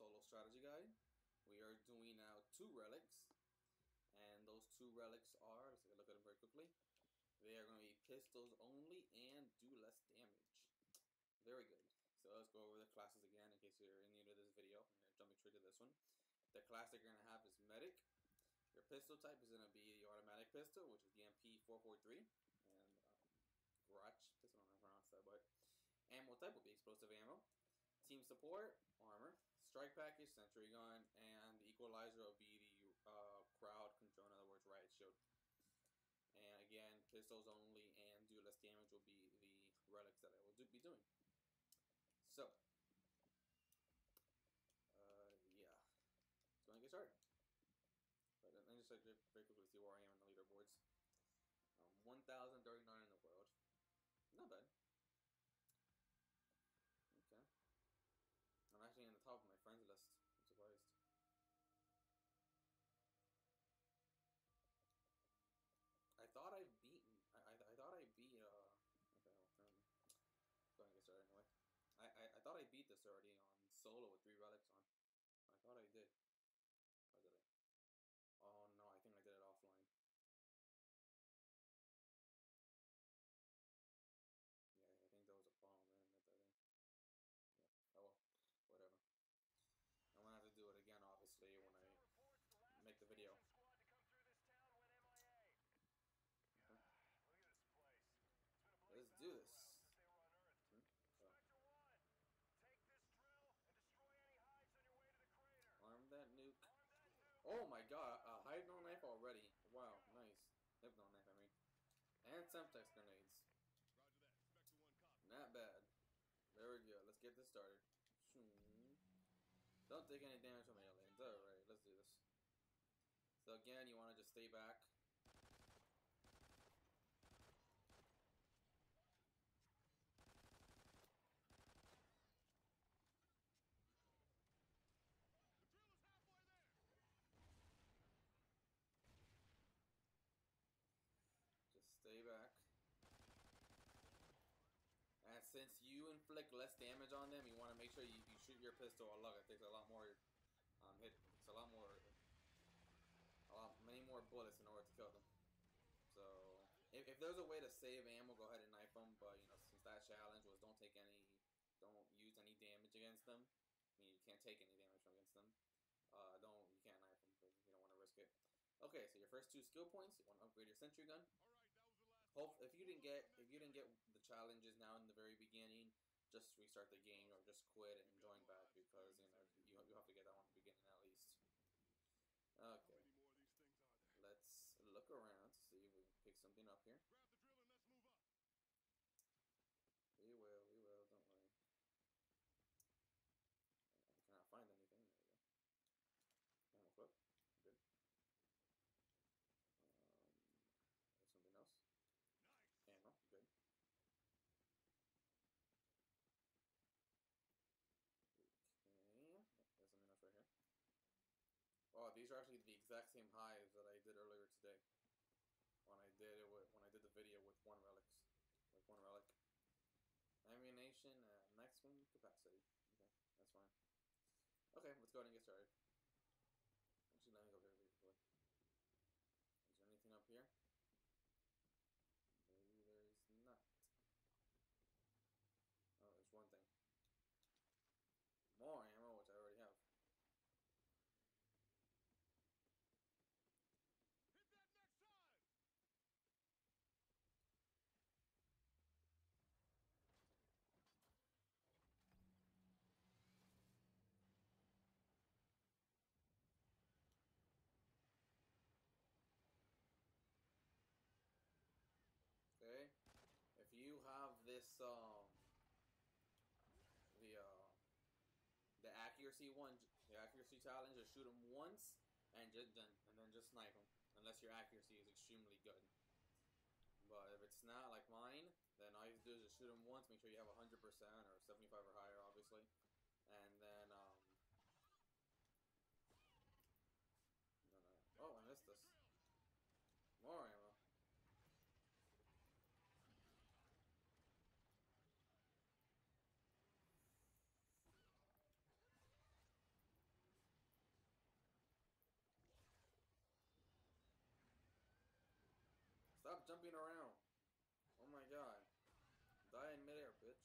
solo strategy guide. We are doing now 2 relics, and those 2 relics are, let's take a look at them very quickly. They are going to be pistols only and do less damage. Very good. So let's go over the classes again in case you're new to this video. We're jumping straight to this one. The class that you're going to have is Medic. Your pistol type is going to be the automatic pistol, which is the MP443, and Garage pistol, I don't know how to pronounce that, but ammo type will be explosive ammo. Team support, armor. Strike package, sentry gun, and the equalizer will be the crowd control, in other words, riot shield. And again, pistols only and do less damage will be the relics that I will be doing. So, yeah, let's go and get started. But let me just like very quickly see where I am in the leaderboards. 1,039 in the world. Not bad. Okay. I'm actually in the top of my friends list. I'm surprised. I thought I beat. I thought I beat. What the hell? Go ahead and get started anyway. I thought I beat this already on solo with 3 relics on. I thought I did. Or did I? Oh no, I think I did it offline. Yeah, I think there was a problem there. Yeah. Oh well, whatever. I'm gonna have to do it again, obviously, when I make the video. Okay. Let's do this. Arm that nuke. Oh my god, a Hypno knife already. Wow, nice. Hypno knife, I mean. And Semtex grenades. Not bad. Very good. Let's get this started. Don't take any damage from aliens. Alright, let's do this. So again, you want to just stay back. Just stay back. And since you inflict less damage on them, you want to make sure you shoot your pistol a lot. It takes a lot more hit. It's many more bullets in order to kill them. So if there's a way to save ammo, go ahead and knife them. But you know, since that challenge was don't use any damage against them. I mean, you can't take any damage against them. You can't knife them because you don't want to risk it. Okay, so your first 2 skill points. You want to upgrade your sentry gun. If you didn't get the challenges now in the very beginning, just restart the game or just quit and join back because you know you have to get that one at the beginning at least. Okay. Let's look around to see if we can pick something up here. We will, don't worry. I cannot find anything. There you go. Ammo clip. Good. There's something else. Ammo. Good. Okay. There's something else right here. Oh, these are actually the exact same hives that I did earlier today. When I did the video with 1 relic. Ammunition and maximum capacity. Okay, that's fine. Okay, let's go ahead and get started. Actually, let me go here really quick. Is there anything up here? Maybe there is not. Oh, there's one thing. More ammo, which I already have. Hit that next time! Okay, if you have this the accuracy one, the accuracy challenge, just shoot them once and then just snipe them, unless your accuracy is extremely good. But if it's not like mine, then all you have to do is just shoot them once. Make sure you have 100% or 75 or higher, obviously, and then no. Oh, I missed this. More ammo. jumping around. Oh my god. Die in midair, bitch.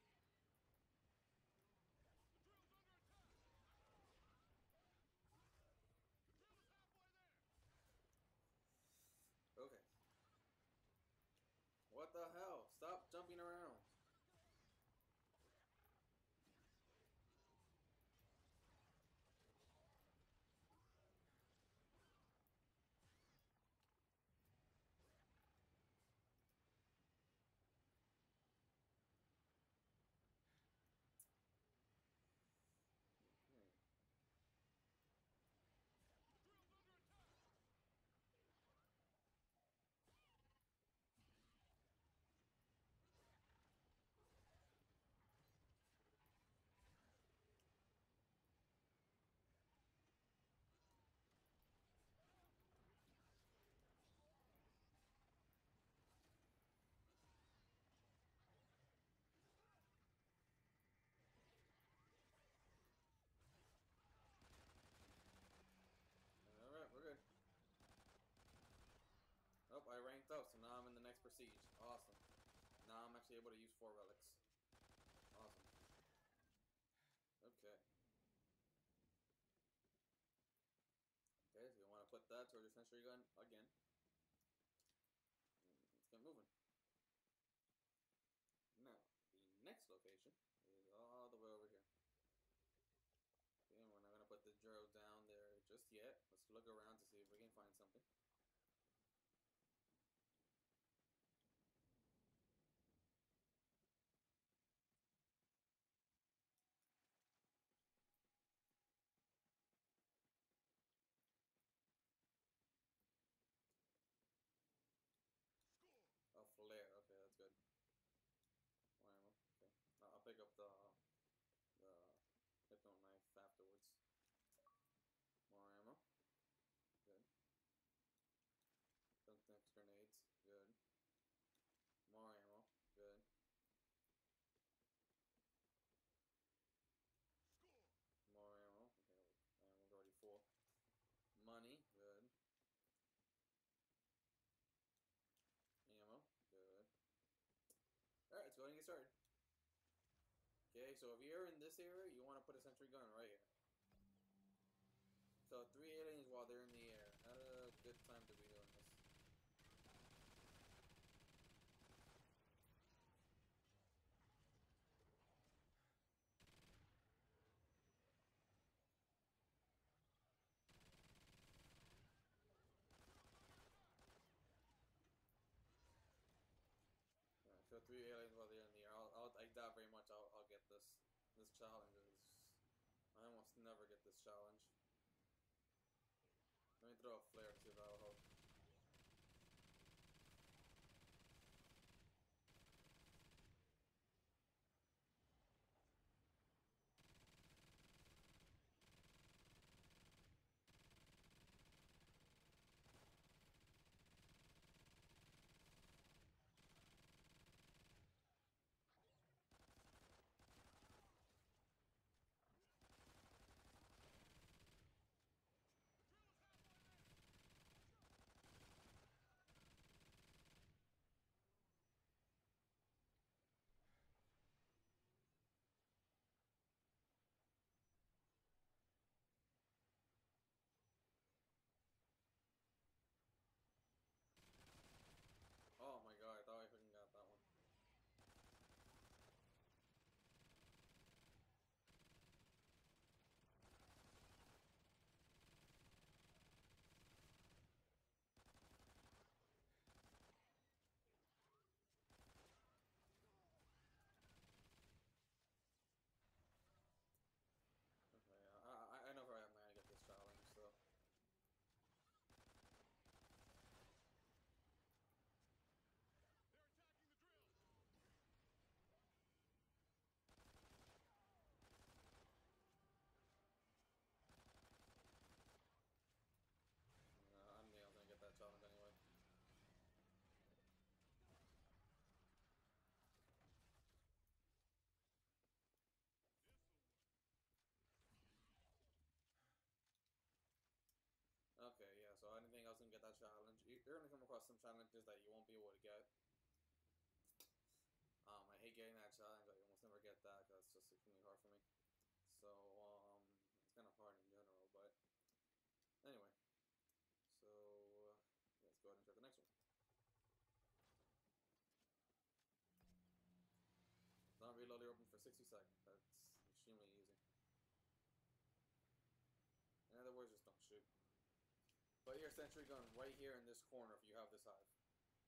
Okay. What the hell? Stop jumping around. Hmm. Alright, we're good. Oh, I ranked up, so now I'm in the next prestige. Awesome. Now I'm actually able to use 4 relics. Awesome. Okay. Okay, so you want to put that towards your sentry gun again. Let's get moving. Now, the next location is all the way over here. Okay, we're not going to put the drill down there just yet. Let's look around to see if we can find something. A flare, okay, that's good. More ammo, okay. I'll pick up the hypno knife afterwards. More ammo, good. Next grenades, good. More ammo, good. More ammo, okay, ammo's already full. Money, good. Ammo, good. Alright, let's go ahead and get started. Okay, so if you're in this area, you want to put a sentry gun right here. So 3 aliens while they're in the air. Not a good time to be doing this. Alright, so 3 aliens while they're in the air. I doubt very much I'll get this challenge. I almost never get this challenge. Let me throw a flare to see if that'll help. so I didn't think I was gonna get that challenge. You're gonna come across some challenges that you won't be able to get. I hate getting that challenge. I almost never get that because it's just extremely hard for me. So it's kind of hard in general. But anyway, so let's go ahead and try the next one. Not reload it open for 60 seconds. That's extremely easy. In other words, just don't shoot. Put your sentry gun right here in this corner if you have this hive.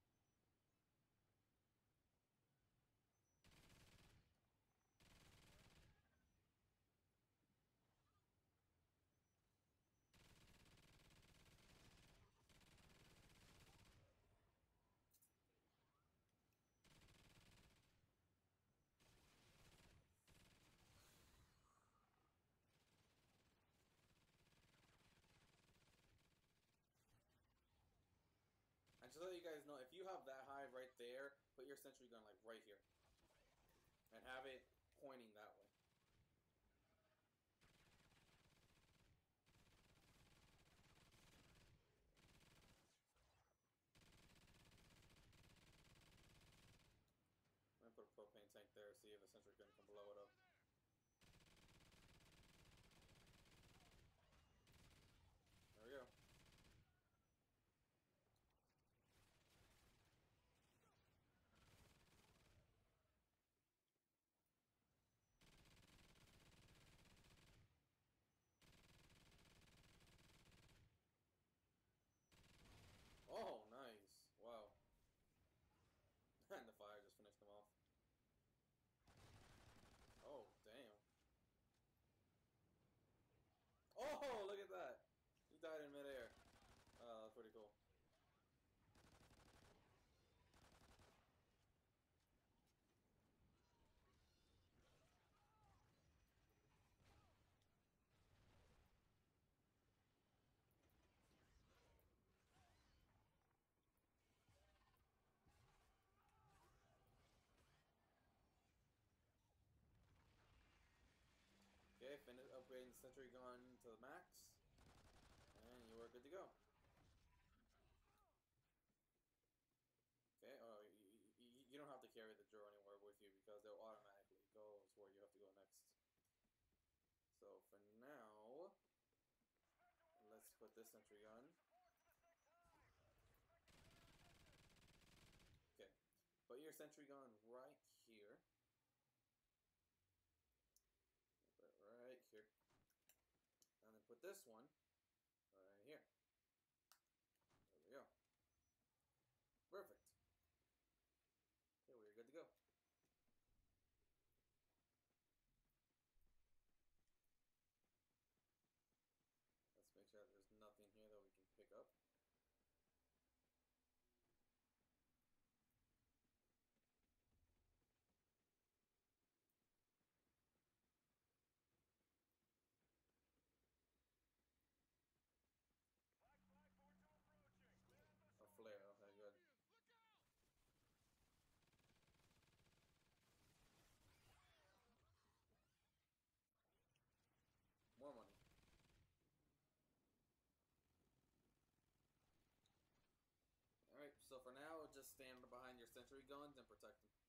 And just to let you guys know, if you have that hive right there, put your sentry gun like right here. And have it pointing that way. I'm gonna put a propane tank there, see if a sentry gun can blow it up. There we go. Oh, nice. Wow. And the fire just finished them off. Oh, damn. Oh, look at that. He died in midair. Oh, that's pretty cool. Okay, finish upgrading the sentry gun to the max. And you are good to go. Okay, oh, you don't have to carry the Joe anywhere with you because they'll automatically go to where you have to go next. So for now, let's put this sentry gun. Okay, put your sentry gun right here. Put it right here. And then put this one right here. There we go. Perfect. Okay, we're good to go. Let's make sure there's nothing here that we can pick up. A flare, okay, good. More money. Alright, so for now, just stand behind your sentry guns and protect them.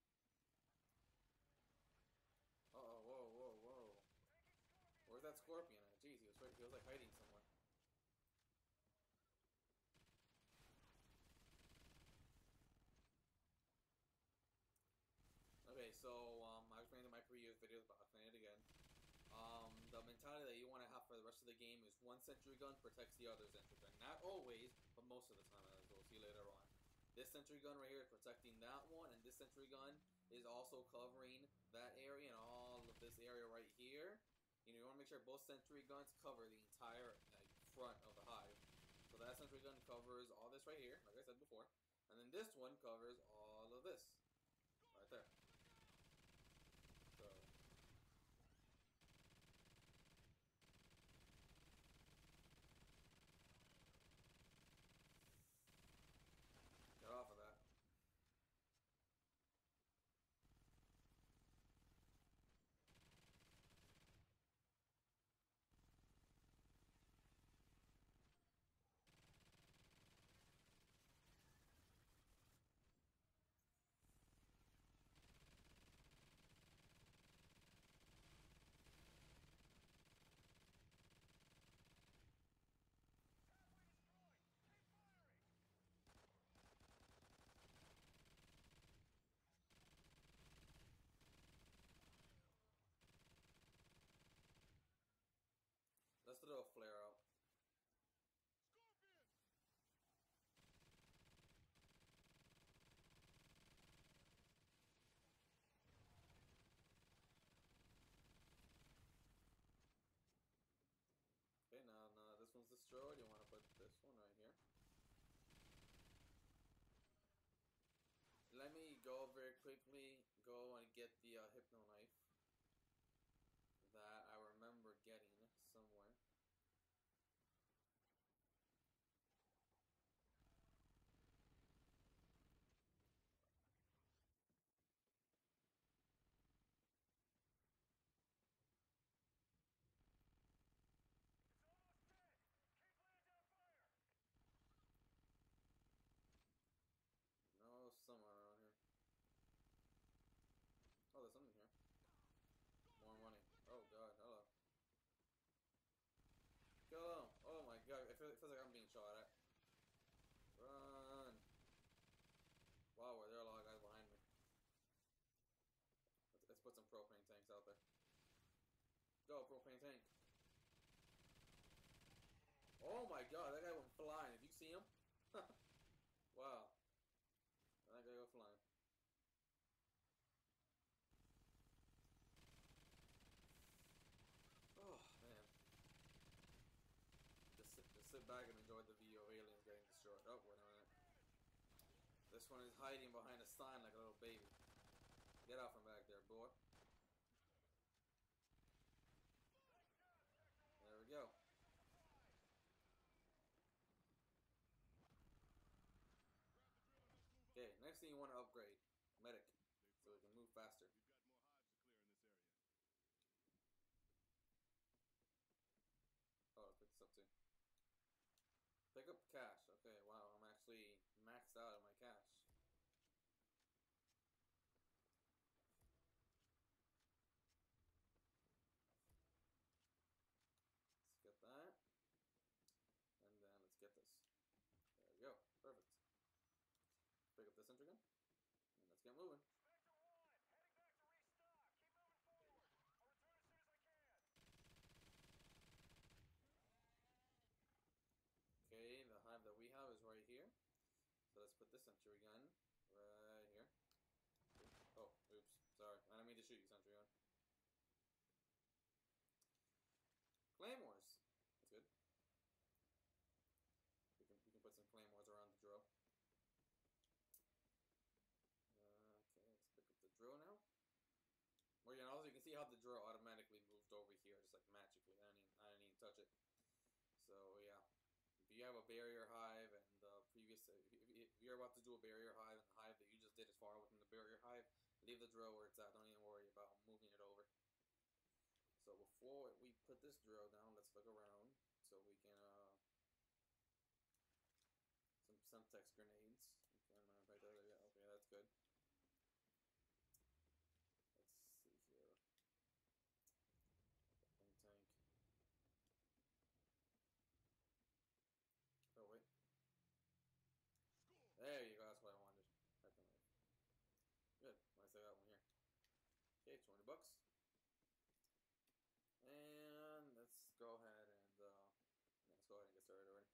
Uh-oh, whoa, whoa, whoa. Where's that scorpion at? Jeez, he was like hiding somewhere. Okay, so I was in my previous videos, but I'll explain it again. The mentality that you want to have for the rest of the game is one sentry gun protects the other sentry gun. Not always, but most of the time, as we'll see later on. This sentry gun right here is protecting that one, and this sentry gun is also covering that area and all of this area right here. You want to make sure both sentry guns cover the entire front of the hive. So that sentry gun covers all this right here, like I said before. And then this one covers all of this. Right there. So get off of that. little flare out. Okay, now this one's destroyed. You want to put this one right here. Let me go very quickly. Go and get the Hypno Knife that I remember getting somewhere. No, somewhere around here. Oh, there's something here. More money. Oh god, hello. Kill him! Oh my god, it feels like I'm being shot at. Run! Wow, there are a lot of guys behind me. Let's put some propane tanks out there. Go, propane tank. Oh my god, that guy went flying. Did you see him? Wow. That guy go flying. Oh man. Just sit back and enjoy the video of aliens getting destroyed. Oh, wait a minute. This one is hiding behind a sign like a little baby. Get out from back there, boy. There we go. Okay, next thing you want to upgrade. Medic. So we can move faster. We've got more hives to clear in this area. Oh, let's pick this up too. Pick up cash. Okay, wow, I'm actually maxed out of my cash. Let's get that. And then let's get this. There we go. Perfect. Pick up the sentry gun. And let's get moving. Spectre 1, heading back to restock. Keep moving forward. I'll return as soon as I can. Okay, the hive that we have is right here. So let's put this sentry gun right here. Oh, oops. Sorry. I didn't mean to shoot you, sentry gun. Claymores. That's good. We can put some claymores around the drill. Okay, let's pick up the drill now. Well, yeah, also you can see how the drill automatically moved over here, just like magically. I didn't even touch it. So yeah, if you have a barrier hive and the previous, if you're about to do a barrier hive and the hive that you just did is far away from the barrier hive, leave the drill where it's at. Don't even worry about moving it over. So before we put this drill down, let's look around so we can some Semtex grenades. Okay, right there. Yeah, okay, that's good. Let's see here. Propane tank. Oh wait. There you go. That's what I wanted. Good. Nice. I got one here. Okay, $20. And let's go ahead and get started already.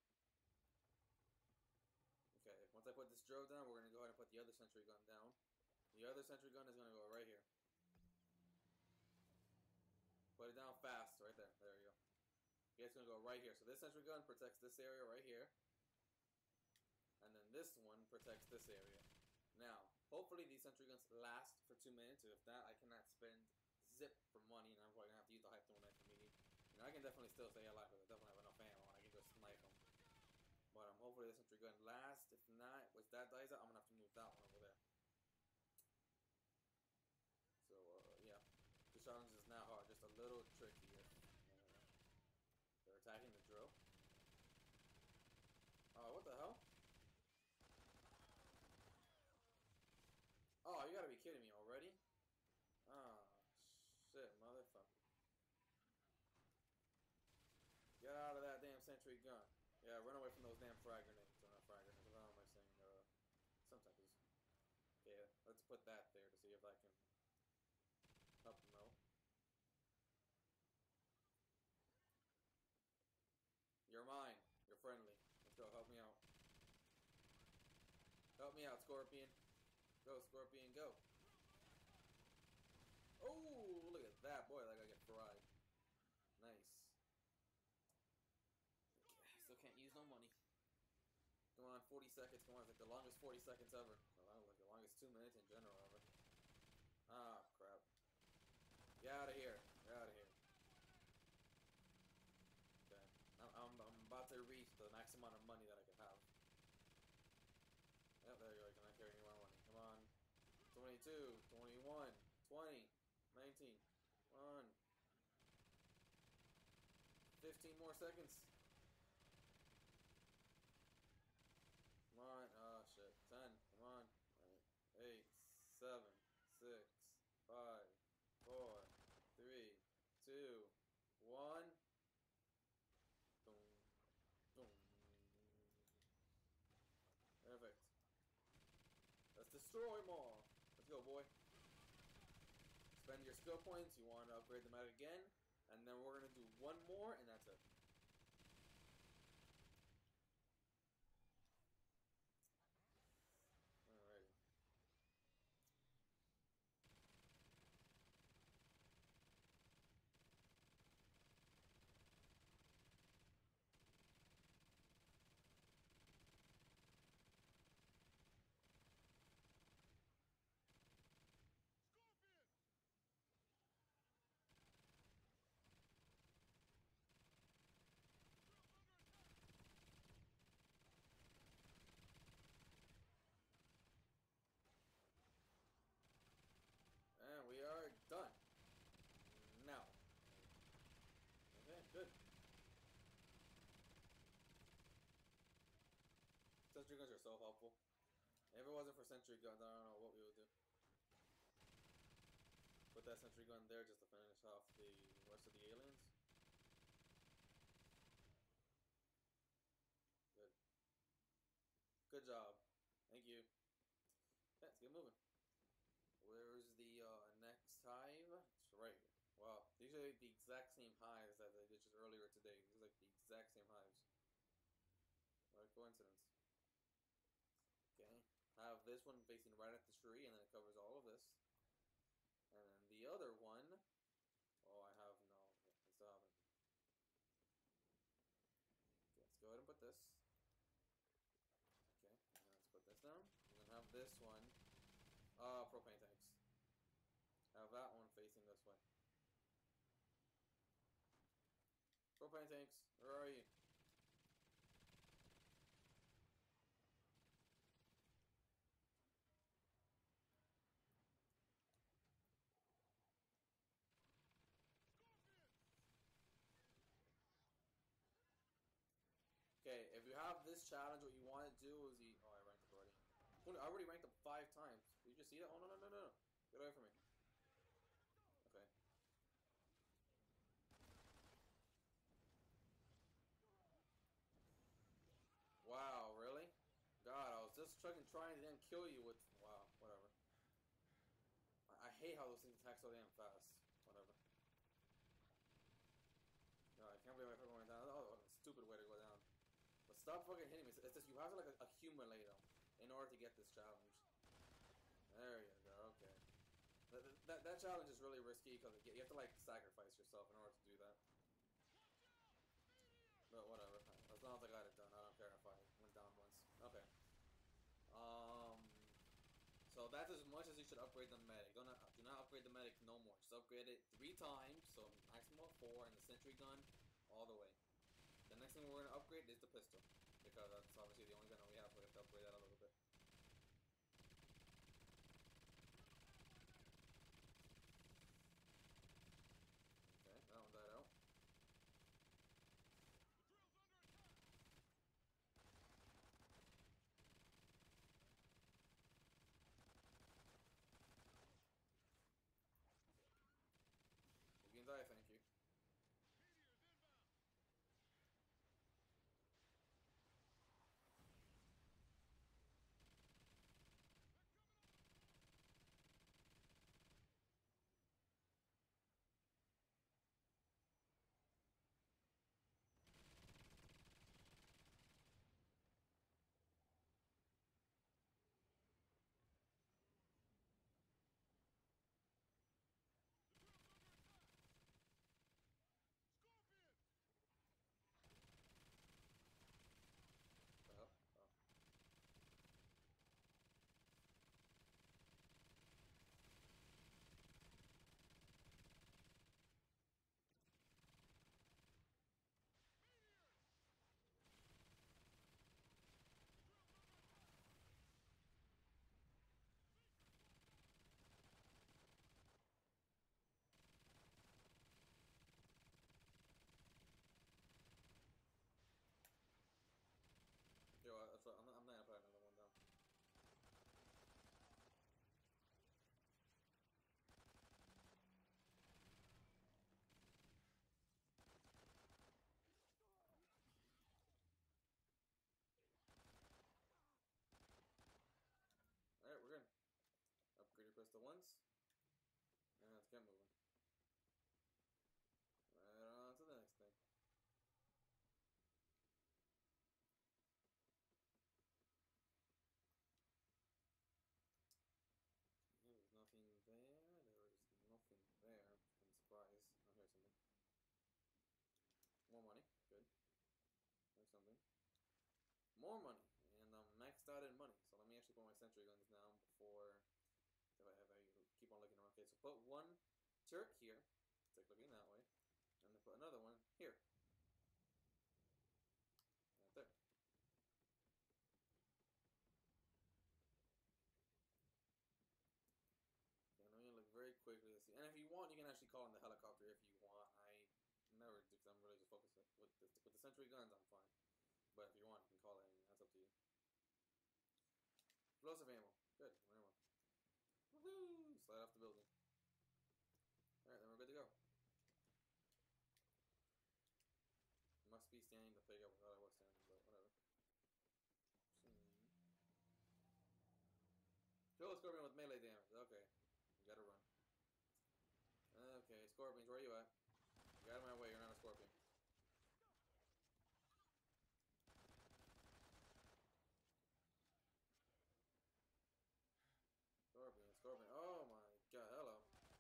Okay, once I put this drill down, we're gonna go ahead and put the other sentry gun down. The other sentry gun is gonna go right here. Put it down fast, right there. There you go. Okay, it's gonna go right here. So this sentry gun protects this area right here. And then this one protects this area. Now, hopefully these sentry guns last for 2 minutes. If not, I cannot spend zip for money, and I'm probably gonna have to use the Hypno Knife immediately. You know, I can definitely still stay alive because I definitely have enough ammo, and I can just snipe them. But hopefully this sentry gun lasts. If not, once that dies out, I'm gonna have to move that one over there. So yeah, the challenge is not hard, just a little trickier. They're attacking the drill. Oh, what the hell? Oh, you gotta be kidding me already? Ah, shit, motherfucker. Get out of that damn sentry gun. Yeah, run away from those damn frag grenades. Or not frag grenades, what am I saying? Some type of... Yeah, let's put that there to see if I can help them out. Help me out, Scorpion. Go, Scorpion, go. Oh, look at that. Boy, that guy get fried. Nice. Still can't use no money. Come on, 40 seconds. Come on, it's like the longest 40 seconds ever. Well, like the longest 2 minutes in general ever. Ah, crap. Get out of here. Get out of here. Okay. I'm about to reach the max amount of money that I can have. Yep, there you go. I cannot carry any more money. Come on. 22, 21, 20, 19, 1. 15 more seconds. Come on. Oh, shit. 10. Come on. 8, 7, 6, 5, 4, 3, 2, 1. Boom. Boom. Perfect. Let's destroy more. Let's go, boy. Spend your skill points. You want to upgrade the medic again. And then we're going to do one more, and that's it. Alrighty. Scorpion! And we are done. Now. Okay, good. Sentry guns are so helpful. If it wasn't for sentry guns, I don't know what we would do. Put that sentry gun there just to finish off the rest of the aliens. Good. Good job. Thank you. Okay, let's get moving. Where's the next hive? It's right here. Wow, these are the exact same hives that they did just earlier today. These are like the exact same hives. What a coincidence. Okay, I have this one facing right at the tree, and then it covers all of this. And then the other one, oh, I have no. I still haven't. Okay, let's go ahead and put this. Okay, and let's put this down. And then have this one. Propane tanks. Have that one facing this way. Propane tanks, where are you? Okay, if you have this challenge, what you want to do is the. Oh, I ranked up already. I already ranked up 5 times. Did you just see that? Oh, no, no, no, no. Get away from me. Okay. Wow, really? God, I was just trying to then kill you with. Wow, whatever. I hate how those things attack so damn fast. Whatever. No, I can't believe I'm going down. Oh, a stupid way to go down. But stop fucking hitting me. It's just you have to like accumulate them in order to get this challenge. There you go. Okay. That challenge is really risky because you have to like sacrifice yourself in order to do that. But whatever. As long as I got it done, I don't care if I went down once. Okay. So that's as much as you should upgrade the medic. Do not upgrade the medic no more. Just upgrade it 3 times, so maximum of 4, and the sentry gun all the way. The next thing we're gonna upgrade is the pistol, because that's obviously the only gun that we have. So we have to upgrade that a little bit. Okay, that one died out. You can die, thank you. pistol once. And let's get moving. Right on to the next thing. There was nothing there. There was nothing there. I'm surprised. Oh, here's something. More money. Good. There's something. More money. And I'm maxed out in money. So let me actually put my sentry guns down before if I keep on looking around. Okay, so put one turret here. Take looking that way. And then put another one here. Right there. Okay, let me look very quickly to see. And if you want, you can actually call in the helicopter if you want. I never do because I'm really just focused with the sentry guns. I'm fine. But if you want, you can call it in. That's up to you. Explosive ammo. Good. Whatever. Woohoo! Slide off the building. Alright, then we're good to go. Must be standing the pig up. I thought I was standing, but whatever. Kill a scorpion with melee damage. Okay. You gotta run. Okay, scorpions, where are you at? Get out of my way, you're not a scorpion. Scorpion, scorpion. Oh my god, hello.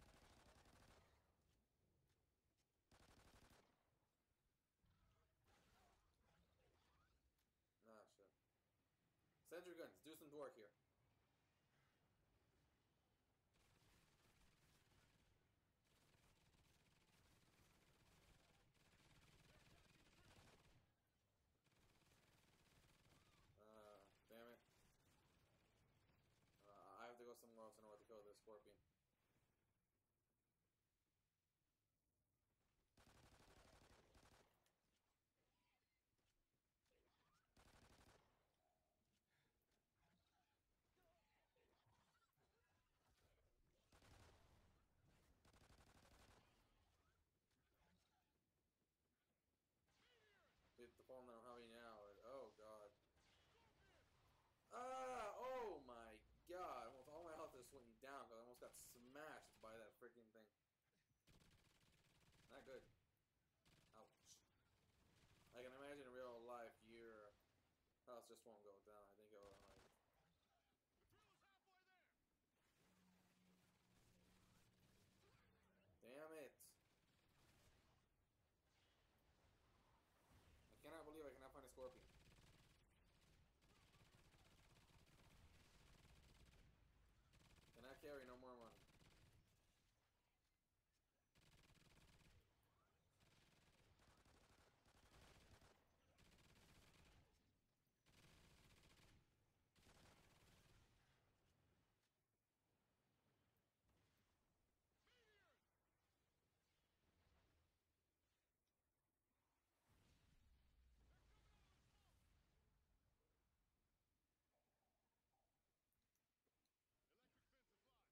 Ah, shit. Sentry guns, do some work here. Damn it. I have to go somewhere else in order to kill this scorpion. Hit the problem that I'm having now. Oh god. Ah! Oh my god! Almost all my health is went down because I almost got smashed by that freaking thing. Not good. Ouch. I can imagine in real life your health just won't go down. I think it'll like. The drill is halfway there. Damn it! I cannot believe I cannot find a scorpion. Cannot carry no more money. Electric fence applied.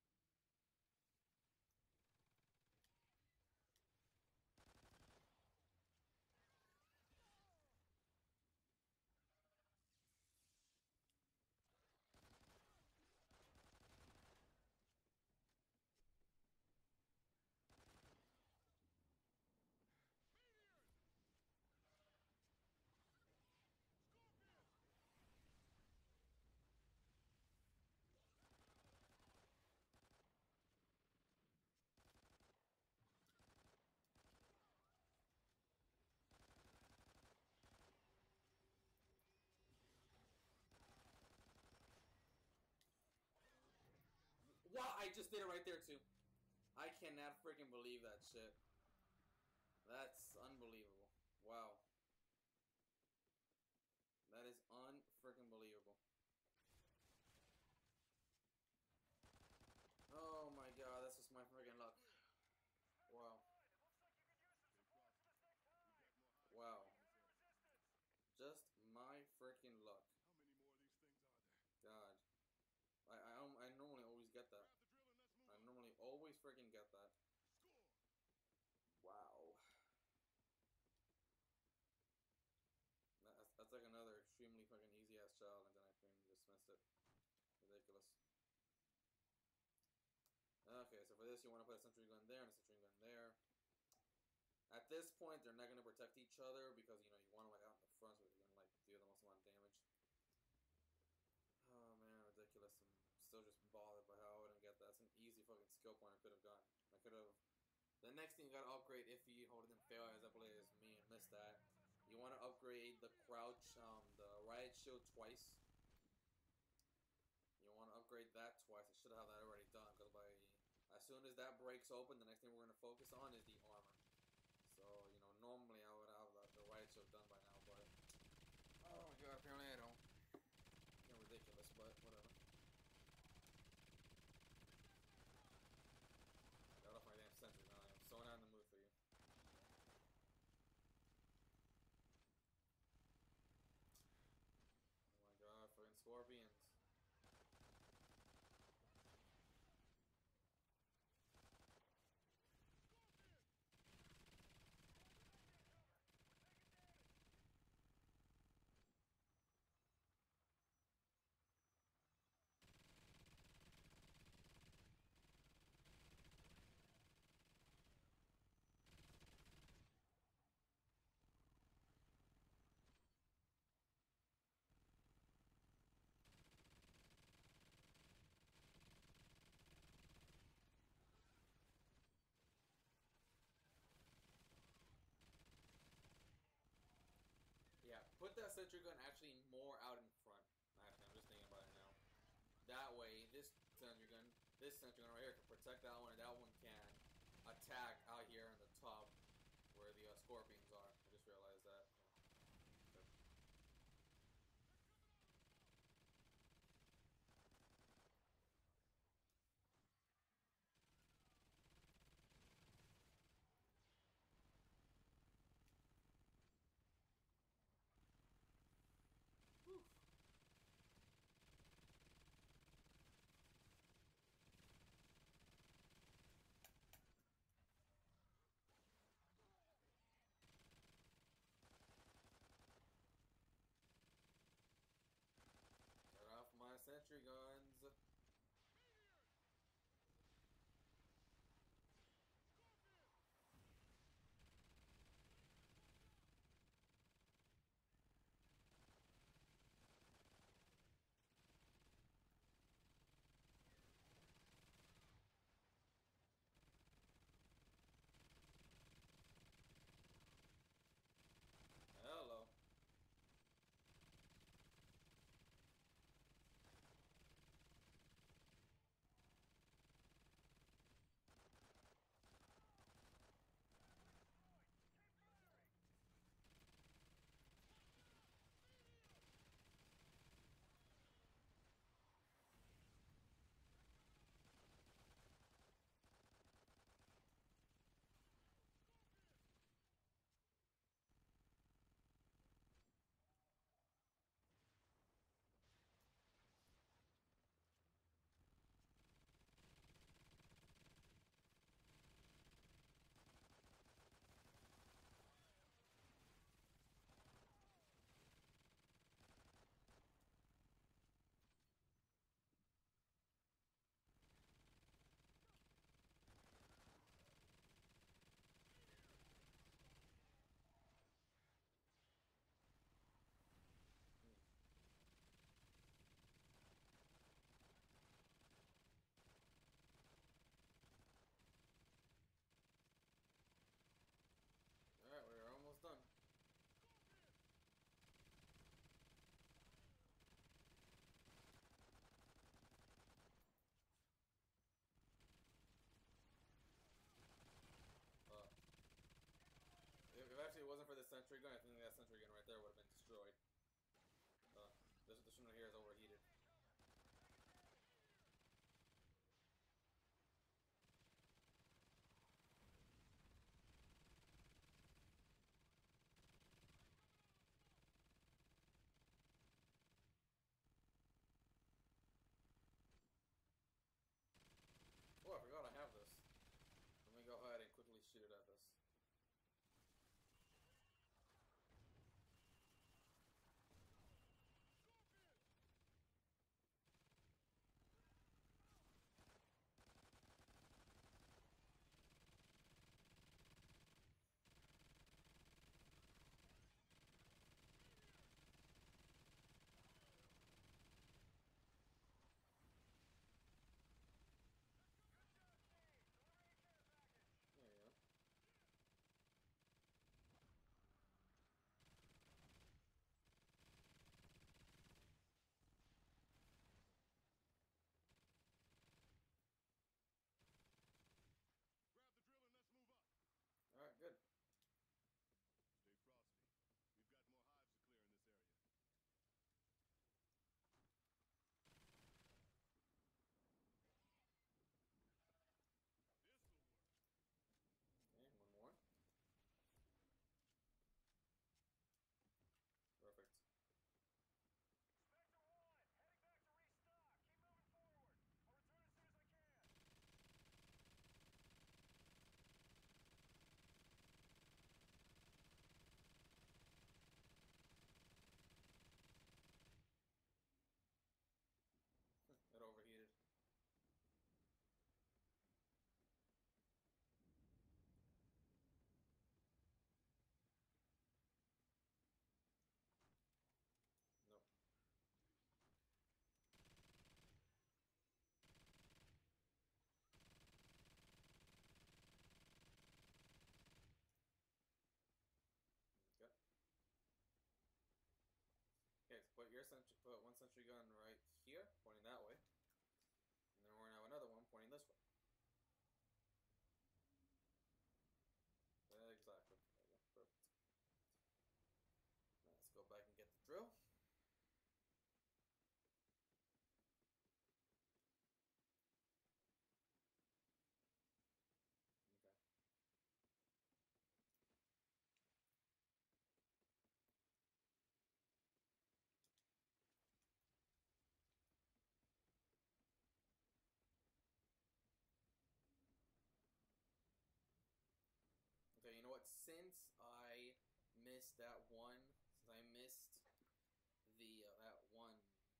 Meteors! Scorpions! Wow! I just did it right there too. I cannot freaking believe that shit. That's unbelievable. Wow. That is unfreaking believable. Oh my god, that's just my freaking luck. Wow. It looks like you could use some Hey, support from the safe We've closet. got more high Wow. ground in this area. Resistance. Just my freaking luck. How many more of these things are there? God. I normally always get that. Grab the drill and let's move I on. normally always freaking get that. Score! Wow. That's like another extremely fucking easy ass challenge and I freaking just missed it. Ridiculous. this, you want to put a sentry gun there and a sentry gun there. At this point, they're not going to protect each other because, you know, you want them like out in the front so they can like deal the most amount of damage. Oh man, ridiculous. I'm still just bothered by how I wouldn't get that. That's an easy fucking skill point I could have gotten. I could have. The next thing you gotta upgrade if you hold it in fail as I played as me and missed that. You want to upgrade the crouch, the riot shield twice. You want to upgrade that twice. I should have that already done because as soon as that breaks open, the next thing we're gonna focus on is the armor. So you know, normally I would have the riot shield done by now, but oh my god, apparently I don't. Ridiculous, but whatever. I got off my damn sentry now. I'm so not in the mood for you. Oh my god, fucking scorpions. Yeah, put that sentry gun actually more out in front. Actually, I'm just thinking about it now. That way, this sentry gun right here can protect that one, and that one can attack out here on the top where the scorpions are. I just realized that. Okay. Whew. Get off my sentry guns. Hello. Alright, we're almost done. If actually it wasn't for the sentry gun, I think that sentry gun right there would have been destroyed. This one here is overheated. Oh, I forgot I have this. Let me go ahead and quickly shoot it at this. put your sentry, put one sentry gun right here, pointing that way, and then we're gonna have another one pointing this way. Exactly. There you go. Perfect. Now let's go back and get the drill. Okay. Okay, you know what? Since I missed that one, since I missed the that one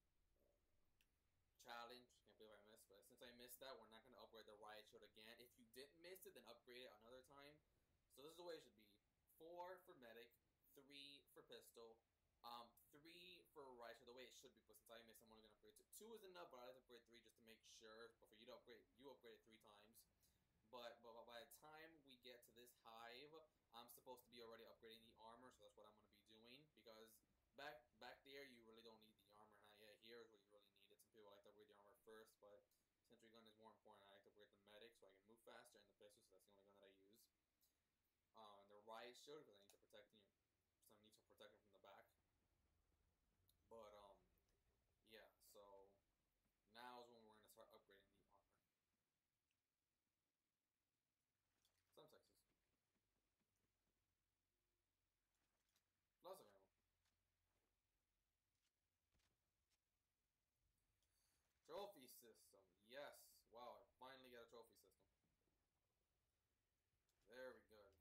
challenge, can't believe I missed, but since I missed that, we're not gonna upgrade the riot shield again. If you didn't miss it, then upgrade it another time. So this is the way it should be: 4 for medic, 3 for pistol, 3 for riot shield. The way it should be, but since I missed, I'm only gonna upgrade to 2 is enough, but I like to upgrade 3 just to make sure. But for you to upgrade, you upgrade it 3 times. But by the time we get to this hive, I'm supposed to be already upgrading the armor, so that's what I'm going to be doing. Because back there, you really don't need the armor. Not yet. Here is where you really need it. Some people like to upgrade the armor first, but sentry gun is more important. I like to upgrade the medic so I can move faster, and the pistol, so that's the only gun that I use. And the riot shield because I need to protect you. So I need to protect him from the back. But yeah. So now is when we're going to start upgrading the armor. Some sexes. Lots of ammo. Trophy system. Yes. Wow, I finally got a trophy system. Very good.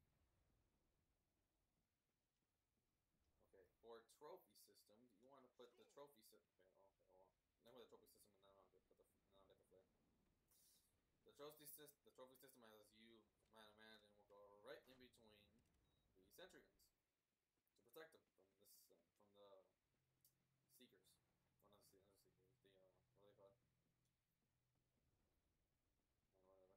Okay, for trophy system, do you want to put the trophy system? Okay, okay, well, then put the trophy system and then I'll get the flare. The trophy system as you command and manage and will go right in between the sentry guns to protect them from this from the seekers. Well, not the seekers. The what do they call it? Whatever.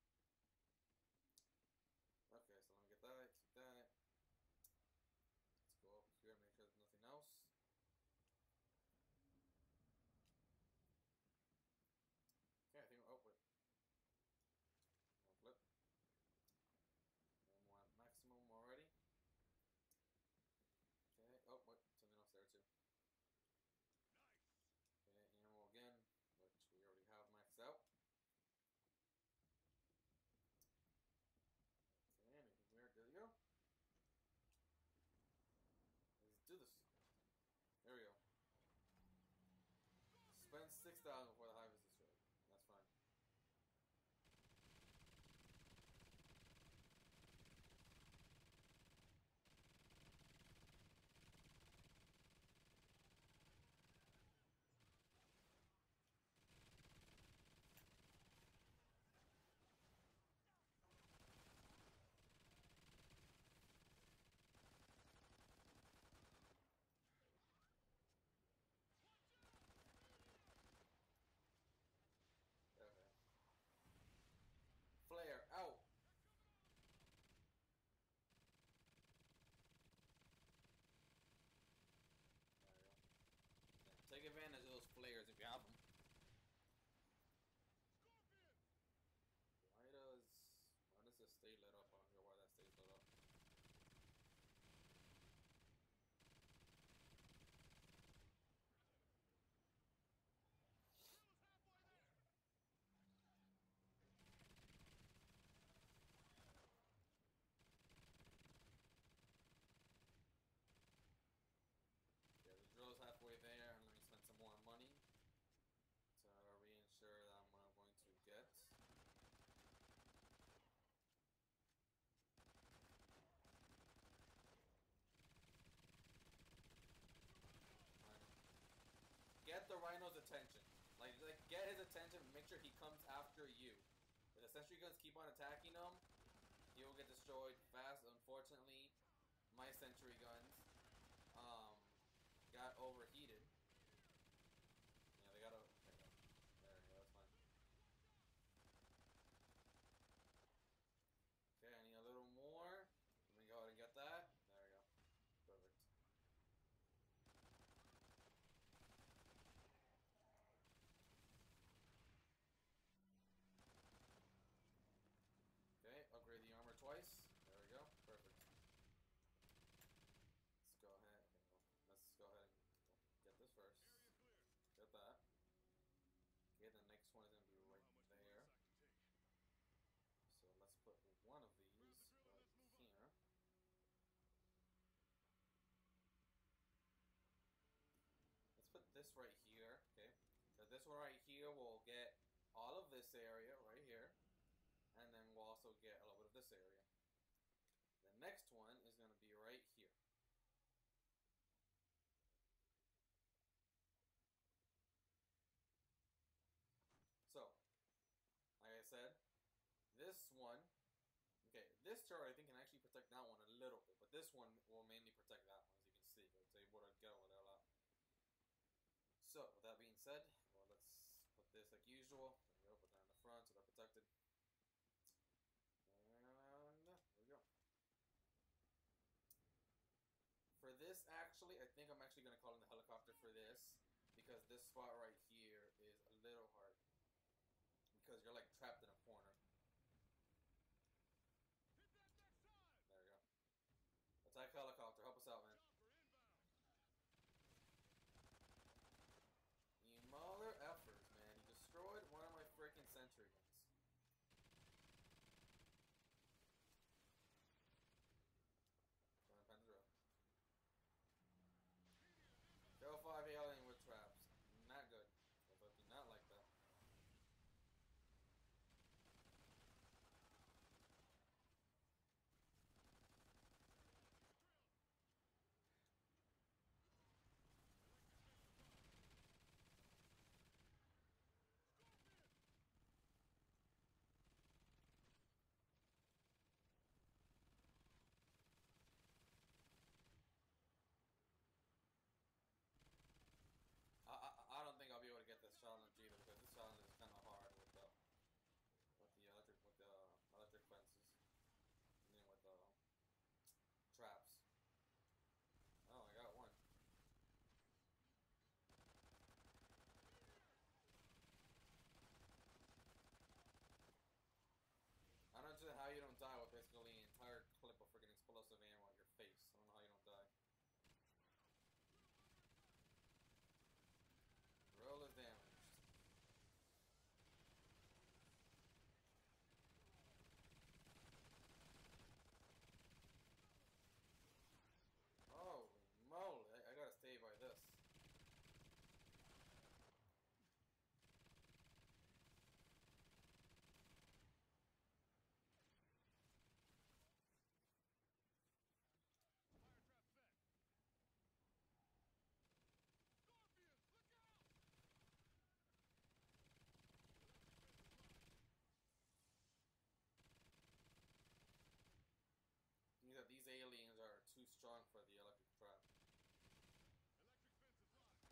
Okay, so let me get that. Keep that. Let's go up here and make sure there's nothing else. Okay, I think we're wait. Flip. And we're at maximum already. Okay, oh, wait, something else there too. Nice. Okay, ammo again, which we already have maxed out. Okay, anything weird, there you go. Let's do this. There we go. Spend 6,000 before the hive is destroyed. That's fine. Okay. Flare out. There we go. Yeah, take advantage of those flares if you have them. Scorpion. Why does this stay lit up? I don't know why that stays lit up. Drill's halfway there. Yeah, the drill's halfway there, and let me spend some more money to reinsure that I'm going to get. Get the rhino's attention. Like get his attention. Make sure he comes after you. If the sentry guns keep on attacking him, he will get destroyed fast. Unfortunately, my sentry guns got overheated. Yeah, they got there we go. That's fine. Okay, I need a little more. Let me go ahead and get that. There we go. Perfect. one of Grab the these drill and right let's move here. Let's put this right here, okay? So this one right here will get all of this area right here, and then we'll also get a little bit of this area. The next one is going to be right here. So, like I said, this one, okay, this turret I think can actually protect that one a little bit, but this one will mainly protect that one, as you can see. It's able to get over there a lot. So, with that being said, well, let's put this like usual. There we go, put that in the front so they're protected. And there we go. For this, actually, I think I'm actually going to call in the helicopter for this, because this spot right here is a little hard. Because you're like trapped in a corner. Hit that next side. There we go. Attack helicopter, help us out, man. Chopper inbound. You mother effers, man. You destroyed one of my freaking sentry guns. Go and pen the drill. Kill 5 alien with traps. Not good. I do not like that. I don't think I'll be able to get this challenge either, because this challenge is kind of hard with the electric fences, and then with the traps. Oh, I got one. I don't understand how you don't die with basically an entire clip of freaking explosive ammo at your face. I don't know how you don't die. Drill is damaged. Holy moly, I gotta stay by this. Fire trap set. Scorpions, look out! These aliens are too strong for the electric trap. Electric fence is locked.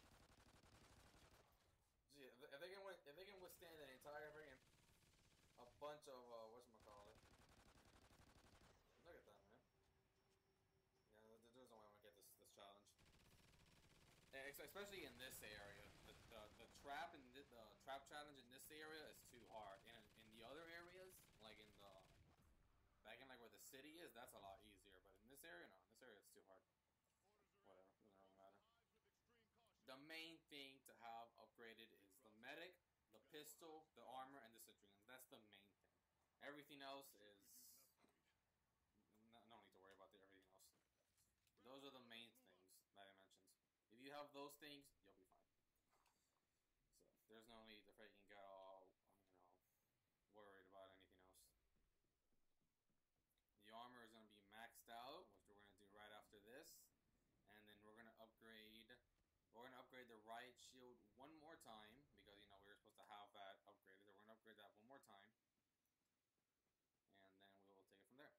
Gee, if they can withstand an entire freaking a bunch of whatchamacallit. Look at that, man. Yeah, there's no way I'm gonna get this challenge. Especially in this area, the trap and the trap challenge in this area is too hard. In the other areas, like in the back in like where the city is, that's a lot easier. But in this area, no, in this area it's too hard. Orders are in. Whatever, doesn't really matter. Eyes with extreme caution. The main thing to have upgraded is the medic, the pistol, the armor, and the sentry guns. That's the main thing. Everything else is no need to worry about everything else. Those are the main things that I mentioned. If you have those things, you'll be fine. So there's no need to freaking get all worried about anything else. The armor is gonna be maxed out, which we're gonna do right after this, and then we're gonna upgrade. We're gonna upgrade the riot shield one more time because we were supposed to have that upgraded. So we're gonna upgrade that one more time, and then we will take it from there.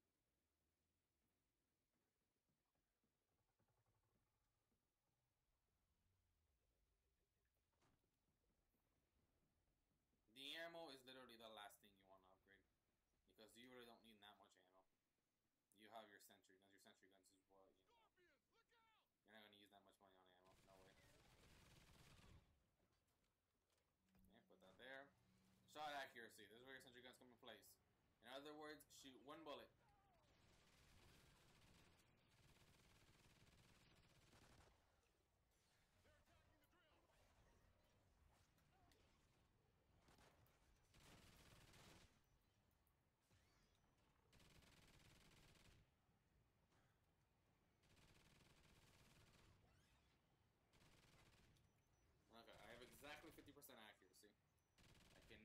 The ammo is literally the last thing you want to upgrade, because you really don't need that much ammo. You have your sentry guns. Your sentry guns is what Scorpions, look out! You're not gonna use that much money on ammo. No way. Yeah, put that there. Shot accuracy. This is where your sentry guns come in place. In other words, shoot one bullet. They're attacking the drill.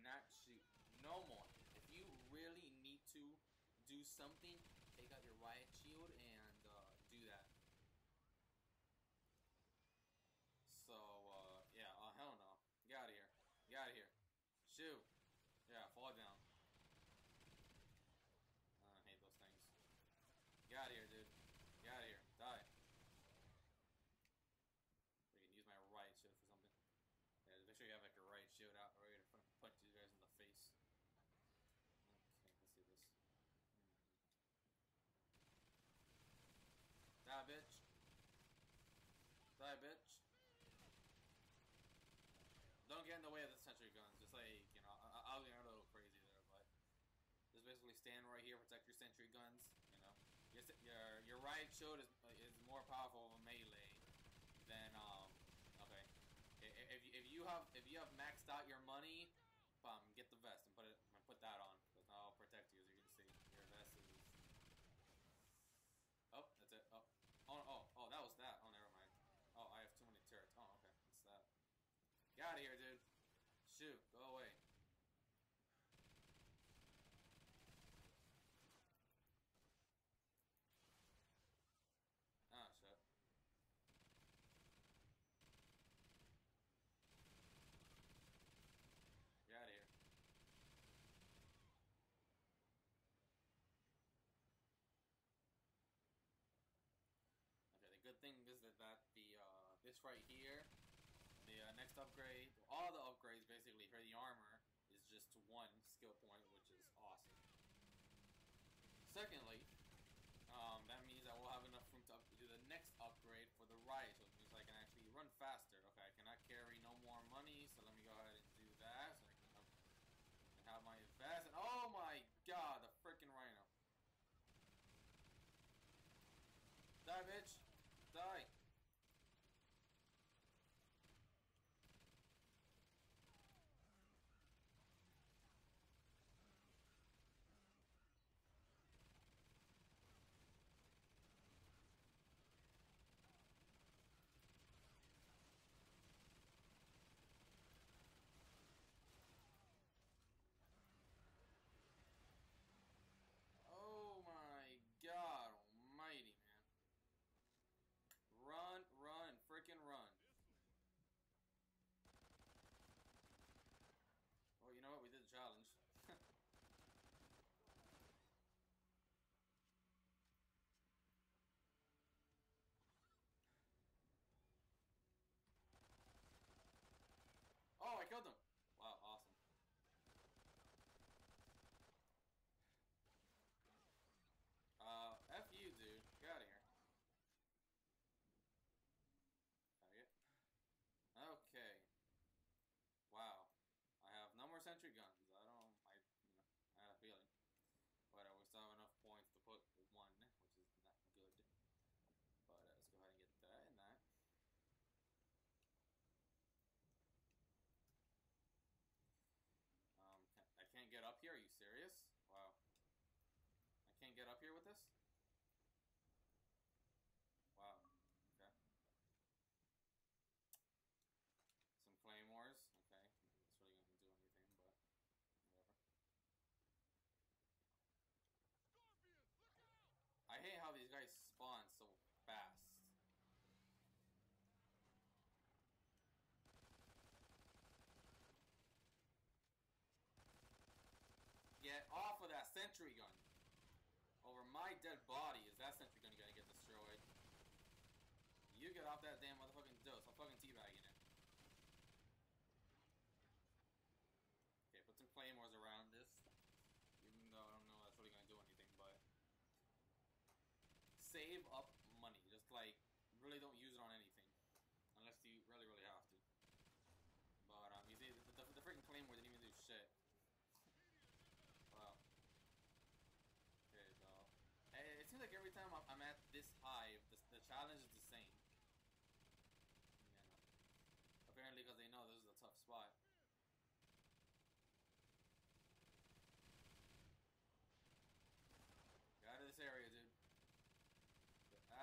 not shoot no more. If you really need to do something, take out your riot shield and do that. So, yeah, hell no. Get out of here. Get out of here. Shoot. Yeah, fall down. I hate those things. Get out of here, dude. Get out of here. Die. I can use my riot shield for something. Yeah, make sure you have like a riot shield out ready to punch you guys in the face. Okay, let's do this. Die, bitch. Die, bitch. Don't get in the way of the sentry guns. Just like, you know, I'll get a little crazy there, but just basically stand right here, protect your sentry guns. You know, your riot shield is more powerful of a melee than okay. If you have maxed out your money, get the vest and put that on. Because now I'll protect you, as you can see. Your vest is. Oh, that's it. Oh, that was that. Oh, never mind. Oh, I have too many turrets. Oh, okay, that's that. Get out of here, dude. Shoot, go away. Ah, shit. Get out of here. Okay, the good thing is that the this right here, the next upgrade, all the upgrades basically for the armor is just 1 skill point, which is awesome. Secondly, that means I will have enough room to do the next upgrade for the riot, so it means I can actually run faster. Okay, I cannot carry no more money, so let me go ahead and do that, so I can have my vest, and oh my god, the freaking rhino. Die, bitch! Die! Oh my god almighty, man. Run, run, freaking run. Oh, you know what? We did the challenge. Oh, I killed him! Wow, awesome. F you, dude. Get out of here. Faggot. Okay. Wow. I have no more sentry guns. You know, I had a feeling. But we still have enough points to put 1, which is not good. But let's go ahead and get that and that. I can't get up here. Are you serious? Wow. I can't get up here with this? Wow. Okay. Some claymores. Okay. It's really gonna do anything, but whatever. Scorpion, look out! I hate how these guys spawn so fast. Get off of that sentry gun. Over my dead body is that sentry gun gonna get destroyed. You get off that damn motherfucking dose. I'm fucking teabagging it. Okay, put some claymores around this. Even though I don't know that's really gonna do anything, but save up money. Just like really don't use it on anything. Unless you really, really have to. But you see the freaking claymore didn't even do shit. Wow. Okay, so it seems like every time I'm at this high, the challenge is the same. You know. Apparently, because they know this is a tough spot. Get out of this area, dude. Get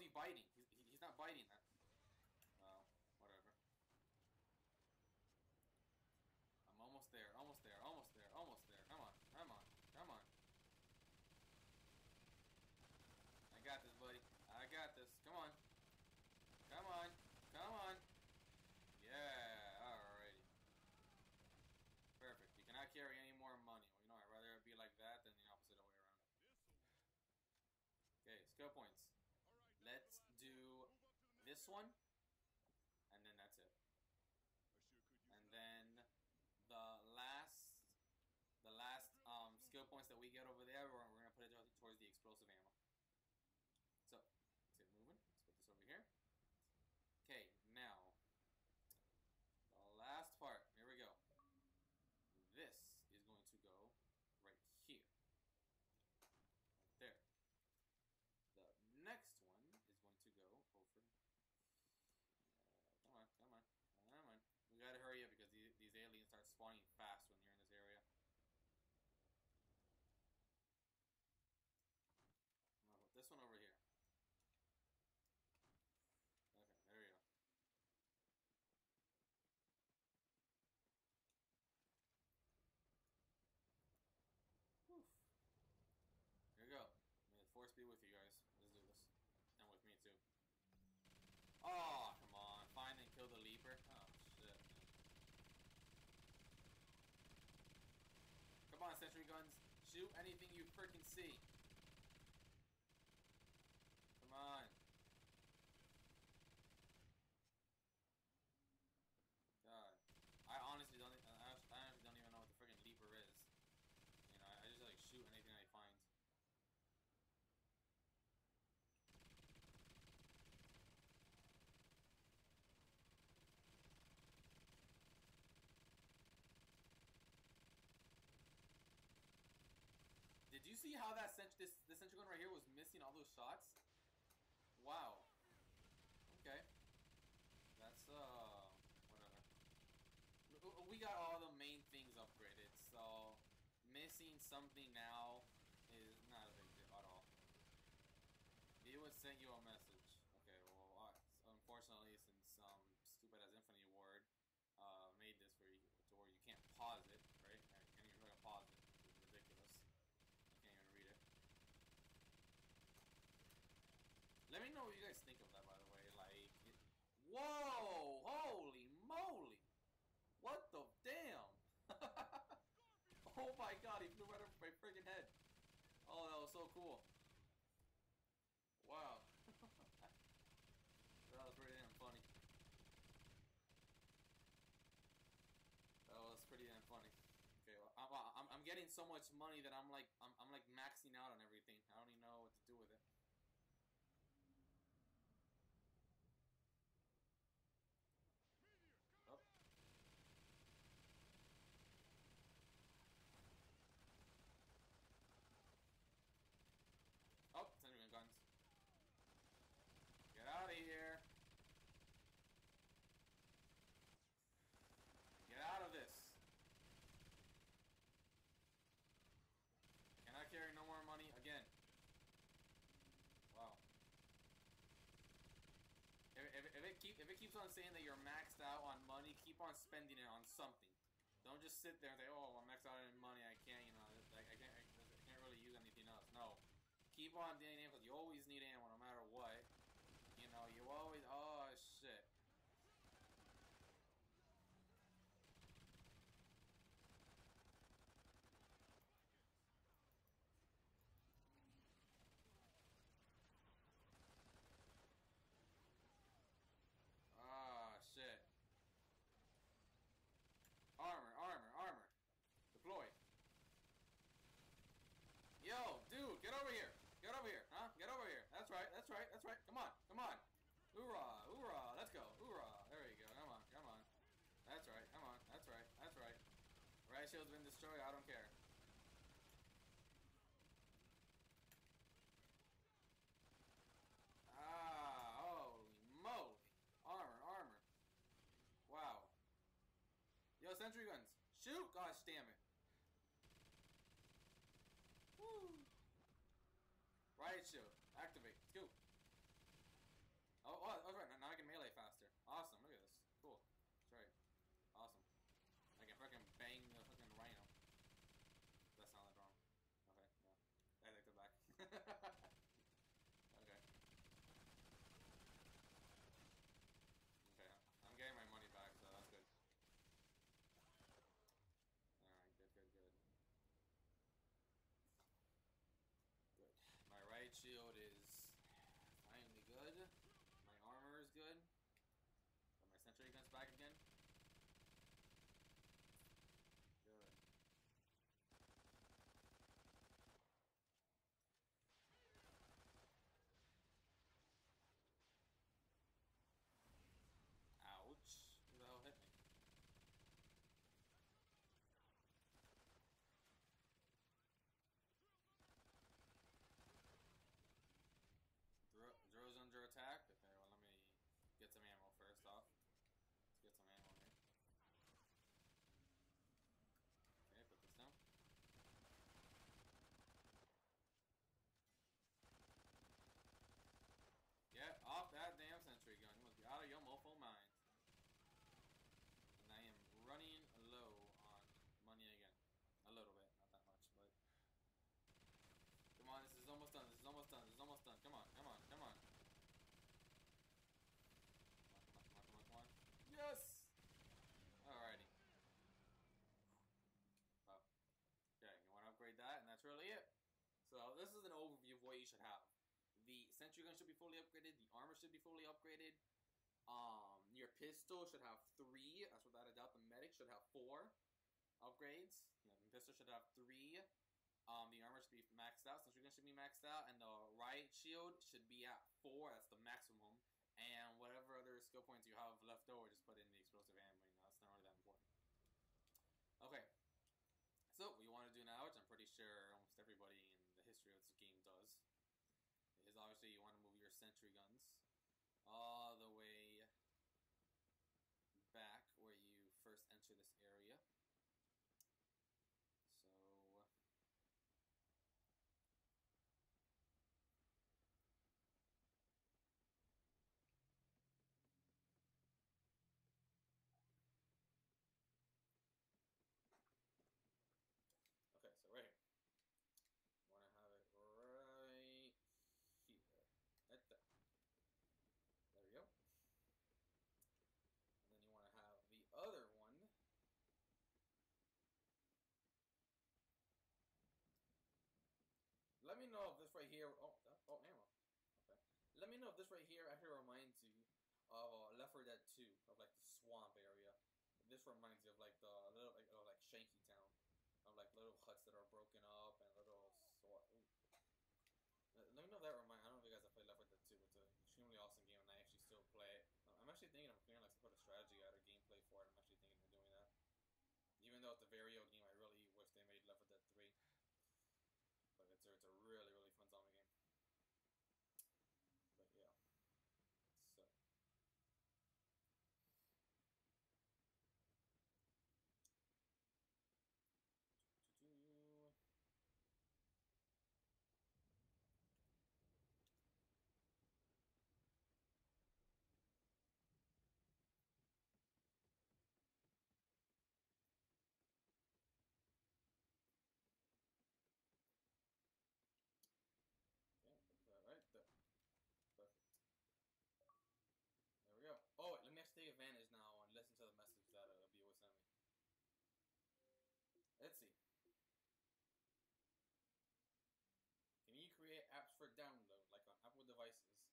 he biting? He's not biting that. Well, whatever. I'm almost there, almost there, almost there, almost there. Come on, come on, come on. I got this, buddy. I got this. Come on. Come on. Come on. Yeah, alrighty. Perfect. You cannot carry any more money. Well, you know, I'd rather it be like that than the opposite way around. Okay, skill points. Let's do this one, and then that's it. And then the last skill points that we get over there, we're gonna put it towards the explosive ammo. So let's get moving. Let's put this over here. Okay, now the last part. Here we go. This is going to go right here, right there. The next one is going to go over. Come on, come on, come on. We gotta hurry up because these aliens start spawning fast when you're in this area. I'm gonna put this one over here. Okay, there we go. Whew. Here we go. May the force be with you guys. Let's do this. And with me too. Oh, come on. Find and kill the leaper. Oh, shit. Come on, sentry guns. Shoot anything you freaking see. Come on. God. I honestly don't even know what the freaking leaper is. You know, I just like shoot anything I find. Did you see how that this sentry gun right here was missing all those shots? Wow. Okay. That's whatever. We got all the main things upgraded, so missing something now is not a big deal at all. He would send you a message. Okay, well, unfortunately, since stupid as Infinity Ward made this for you to where you can't pause it, right? I can't even really pause it. It's ridiculous. I can't even read it. Let me know what you guys think of that, by the way. Like, whoa! Holy moly! What the damn? Oh my god, he flew right over my freaking head. Oh, that was so cool. Wow. That was pretty damn funny. That was pretty damn funny. Okay, well, I'm getting so much money that I'm like maxing out on everything. I don't even know what to do with it. Oh. Oh, sending guns. Get out of here. Get out of this. Cannot carry no more money again. Wow. If it keeps on saying that you're maxed out on money, keep on spending it on something. Don't just sit there and say, "Oh, I'm maxed out on money. I can't, you know, like I can't really use anything else." No, keep on doing it because you always need ammo, no matter what. You know, you always. Oh shit. Ah, shit. Armor, armor, armor. Deploy. Yo, dude, get over here. Get over here, huh? Get over here. That's right, that's right, that's right. Come on, come on. Hoorah, hoorah, let's go. Hoorah. There you go. Come on, come on. That's right, come on. That's right, that's right. Riot shield's been destroyed, I don't care. Ah, holy moly. Armor, armor. Wow. Yo, sentry guns. Shoot! Gosh damn it. Woo. Riot shield. Activate. Let's go. shield is finally good. My armor is good. Got my sentry guns back again. Good. Ouch. Who the hell hit me? Dro's under attack? Okay, well let me get some ammo first off. Let's get some ammo here. Okay, put this down. Get off that damn sentry gun. You must be out of your mofo mind. And I am running low on money again. A little bit, not that much, but... Come on, this is almost done, this is almost done, this is almost done. Come on, come on, come on. Come on, come on, come on, come on. Yes! Alrighty. Well, okay, you want to upgrade that, and that's really it. So, this is an overview of what you should have. The sentry gun should be fully upgraded, the armor should be fully upgraded. Your pistol should have 3, that's without a doubt. The medic should have 4 upgrades. Yeah, the pistol should have 3. The armor should be maxed out, sentry gun should be maxed out, and the riot shield should be at 4, that's the maximum. And whatever other skill points you have left over, just put in the explosive ammo. You know, it's not really that important. Okay. So, what you want to do now, which I'm pretty sure almost everybody in the history of this game does, is obviously you want to move your sentry guns all the way back where you first enter this area. So... Okay, so right here. You want to have it right here. Right there. There we go. And then you want to have the other one. Let me know if this right here... Oh, ammo. Okay. Let me know if this right here actually reminds you of Left 4 Dead 2, of like the swamp area. This reminds you of like the little, like Shanky Town. Of like little huts that are broken up and little Let me know if that reminds. I don't know if you guys have played Left 4 Dead 2, but it's an extremely awesome game and I actually still play it. I'm actually thinking of clearing like some sort of strategy out or gameplay for it. I'm actually thinking of doing that. Even though it's a very old game, I really wish they made Left 4 Dead 3. But it's a really, really fun zombie game. But yeah. So. Okay, put that right there. Perfect. There we go. Oh, let me actually take advantage now and listen to the message that BO sent me. Let's see. Can you create apps for download, like on Apple devices?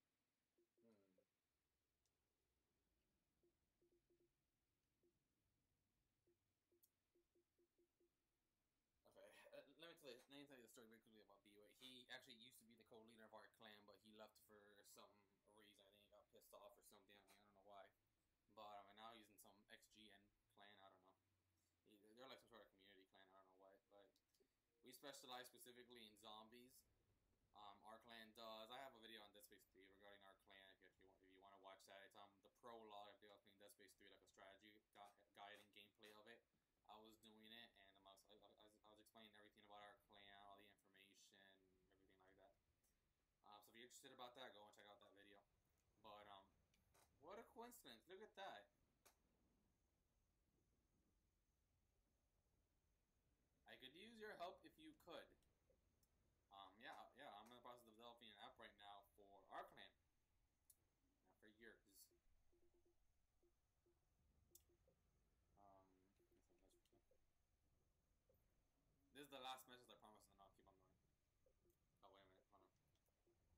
Okay, let me tell you the story very quickly about B-Way. He actually used to be the co-leader of our clan, but he left for some reason. I think he got pissed off or something. I don't know why. But now he's in some XGN clan. I don't know. They're like some sort of community clan. I don't know why. But we specialize specifically in zombies. Our clan does. I have a video on Dead Space 3 regarding our clan. If you want to watch that, it's the prologue of playing Dead Space 3, like a strategy guide and gameplay of it. I was doing it, and I was explaining everything about our clan, all the information, everything like that. So if you're interested about that, go and check out that video. But what a coincidence! Look at that. I could use your help if you could. Yeah, I'm in the process of developing an app right now for our clan. For years. This is the last message I promise, and then I'll keep on going. Oh, wait a minute, hold on.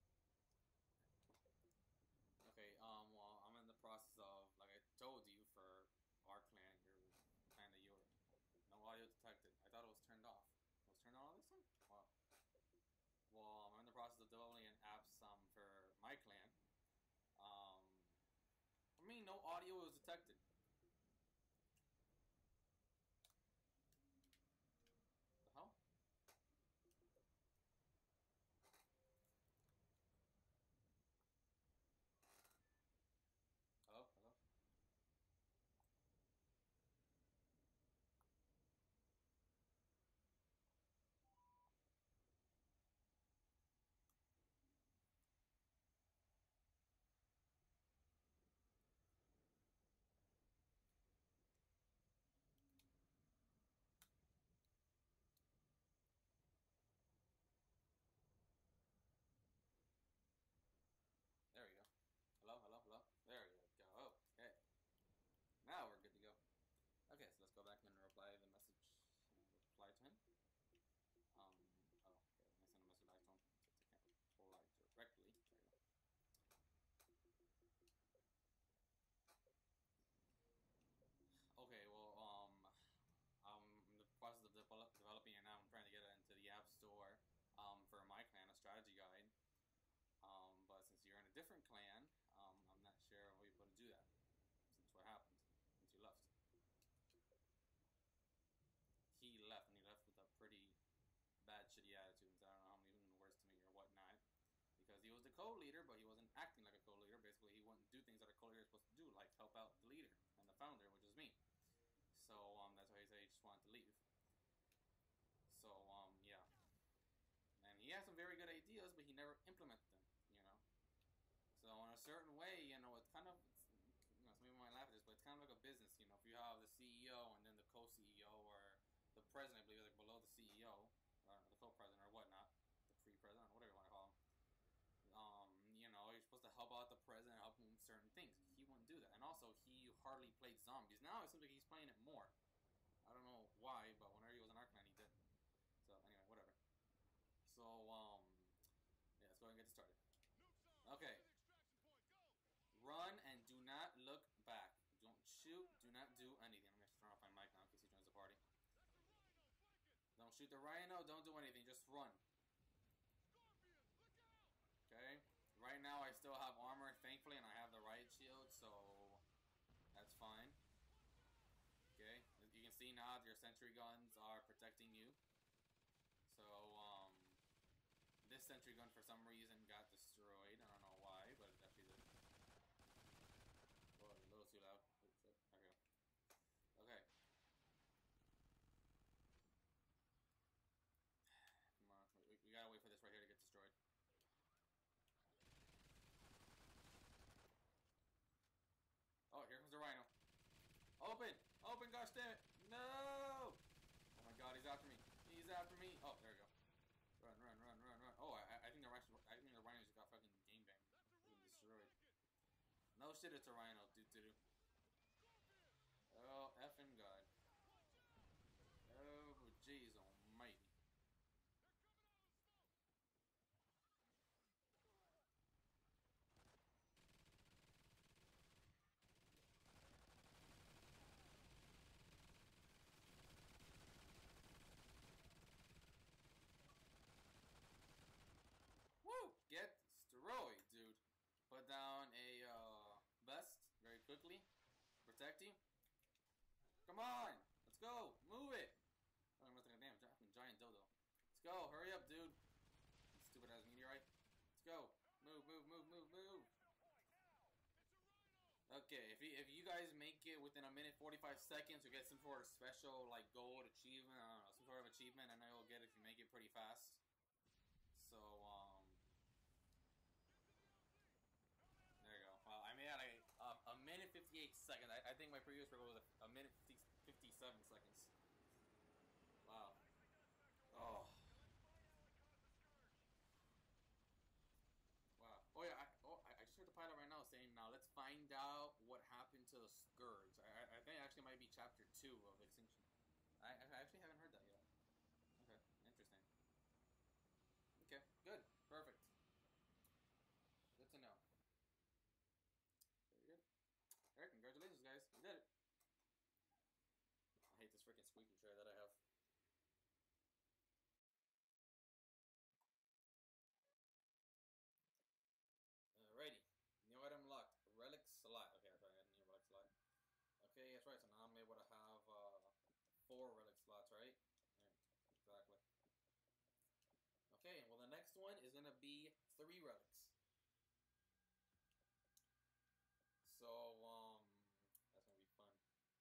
a different clan. I'm not sure how you're able to do that since what happened, since you left. He left, and he left with a pretty bad, shitty attitude. So I don't know how many words to me or whatnot. Because he was the co-leader, but he wasn't acting like a co-leader. Basically, he wouldn't do things that a co-leader is supposed to do, like help out the leader and the founder, which is me. So, that's why he said he just wanted to leave. So, yeah. And he has some very good ideas, but he never implemented them, you know. So, in a certain way, you know, it's kind of, you know, some people might laugh at this, but it's kind of like a business, you know. If you have the CEO and then the co-CEO, or the president, I believe, like below the CEO, or the co-president, or whatnot, the pre-president, whatever you want to call him. You know, you're supposed to help out the president, help him with certain things. He wouldn't do that. And also, he hardly played zombies. Now it seems like he's playing it more. I don't know why, but whenever he was in Arcman, he did. So, anyway, whatever. So, yeah, let's go ahead and get started. Okay. Run and do not look back. Don't shoot, do not do anything. I'm going to turn off my mic now in case he joins the party. Don't shoot the rhino, don't do anything, just run. Okay, right now I still have armor, thankfully, and I have the riot shield, so that's fine. Okay, you can see now that your sentry guns are protecting you. So, this sentry gun for some reason got destroyed. I don't know why, but it definitely did. Whoa, a little too loud. Oops, there we go. Okay. Come on, we gotta wait for this right here to get destroyed. Oh, here comes the rhino. Open! Open, gosh damn it! No! Oh my god, he's after me. He's after me. Oh, there we go. Run, run, run, run, run. Oh, I think the rhino just got fucking game banged. Destroyed. No shit, it's a rhino, dude. Oh, effing god. Oh, jeez almighty. Woo! Get destroyed, dude. Put down a vest very quickly. Protect you. Come on! Let's go! Move it! Oh, I'm looking at a damn giant dodo. Let's go! Hurry up, dude! Stupid ass meteorite. Let's go! Move, move, move, move, move! Okay, if you guys make it within a minute 45 seconds or get some sort of special like gold achievement, I don't know, some sort of achievement, I know you'll get it if you make it pretty fast. So there you go. Well, I made it a minute 58 seconds. I think my previous record was a minute 57 seconds. Wow. Oh. Wow. Oh yeah. I just heard the pilot right now saying, now let's find out what happened to the Scourge. I think it actually might be chapter 2 of Extinction. I actually haven't heard that yet. Okay. Interesting. Okay. Good. Perfect. Good to know. Very good. Alright, congratulations guys. You did it. I hate this freaking squeaky chair that I have. Alrighty. New item locked. Relic slot. Okay, that's right, I got a new relic slot. Okay, that's right, so now I'm able to have 4 relic slots, right? Yeah, exactly. Okay, well the next one is gonna be 3 relics. So, that's gonna be fun.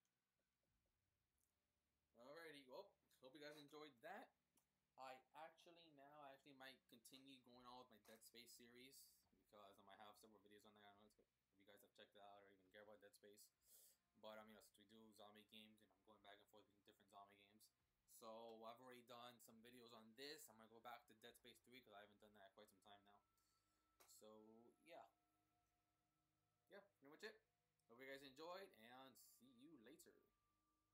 Alrighty, well, hope you guys enjoyed that. I actually might continue going on with my Dead Space series because I might have several videos on there. I don't know if you guys have checked it out or even care about Dead Space. But you know, since we do zombie games, and I'm going back and forth between different zombie games. So I've already done some videos on this. I'm gonna go back to Dead Space 3 because I haven't done that in quite some time now. So yeah, pretty much it. Hope you guys enjoyed, and